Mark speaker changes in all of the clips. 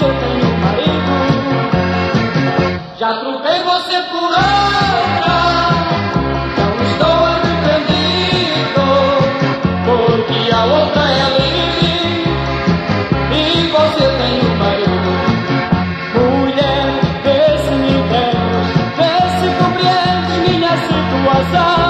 Speaker 1: você tem um marido. Já troquei você por outra, não estou arrependido, porque a outra é livre e você tem um marido. Mulher, vê se me entendes, vê se compreendes minha situação.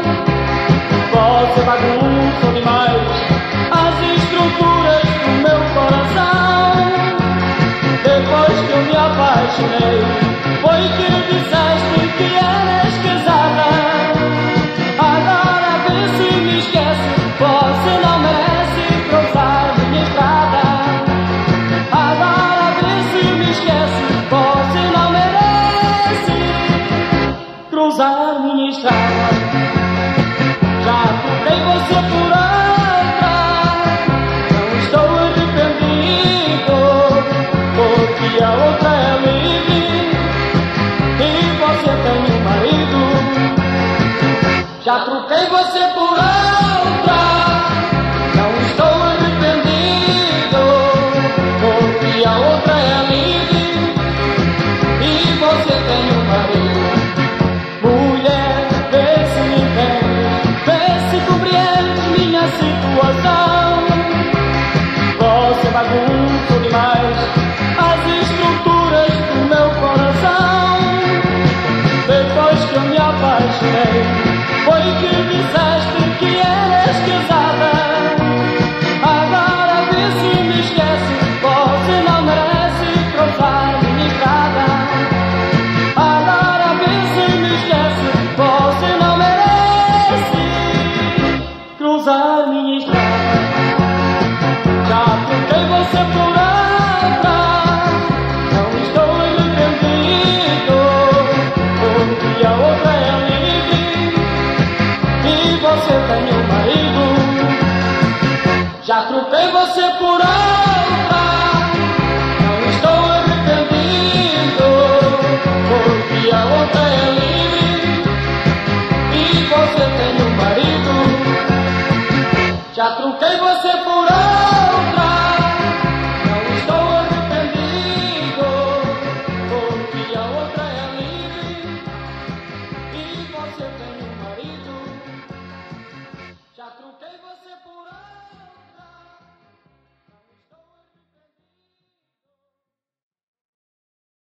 Speaker 1: Você bagunça demais as estruturas do meu coração. Depois que eu me apaixonei, foi que disseste que eras casada. Agora vê se me esquece, você não merece cruzar minha estrada. Agora vê se me esquece, você não merece cruzar minha estrada. Já troquei você por outra, não estou arrependido, porque a outra é livre e você tem um marido. Já troquei você por outra, não estou arrependido, porque a outra é livre e você tem um marido. Mulher, vê se me entende, vê se compreende minha situação. Você bagunça demais as estruturas do meu coração. Depois que eu me apaixonei, foi que disseste que eras casada. Agora vê se me esquece, você não merece cruzar minha estrada. Agora vê se me esquece, você não merece cruzar minha estrada. Já troquei você por outra, não estou arrependido, porque a outra é livre e você tem um marido. Já troquei você por outra.